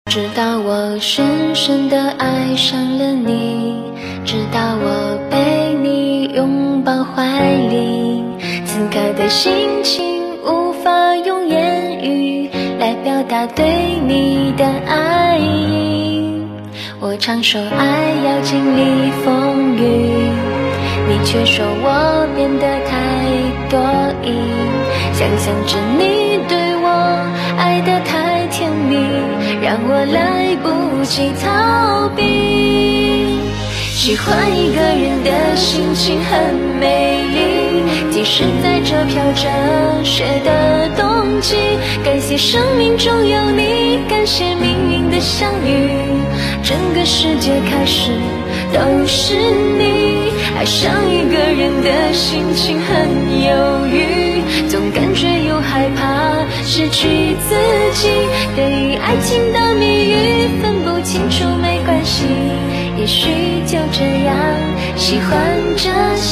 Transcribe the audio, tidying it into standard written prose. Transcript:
直到我深深地爱上了你，直到我被你拥抱怀里，此刻的心情无法用言语来表达对你的爱意。我常说爱要经历风雨，你却说我变得太多疑，想象着你对我爱得太甜蜜，让我来不及逃避。喜欢一个人的心情很美丽，即使在这飘着雪的冬季，感谢生命中有你，感谢命运的相遇，整个世界开始都是你。爱上一个人的心情很犹豫，总感觉又害怕失去自己，对于爱情的谜语分不清楚没关系，也许就这样喜欢着